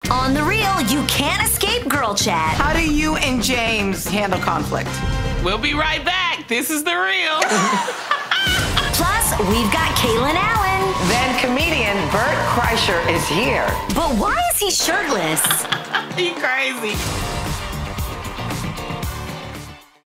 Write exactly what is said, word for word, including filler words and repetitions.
On The Real, you can't escape girl chat. How do you and James handle conflict? We'll be right back. This is The Real. Plus, we've got Kalen Allen. Then comedian Bert Kreischer is here. But why is he shirtless? You crazy.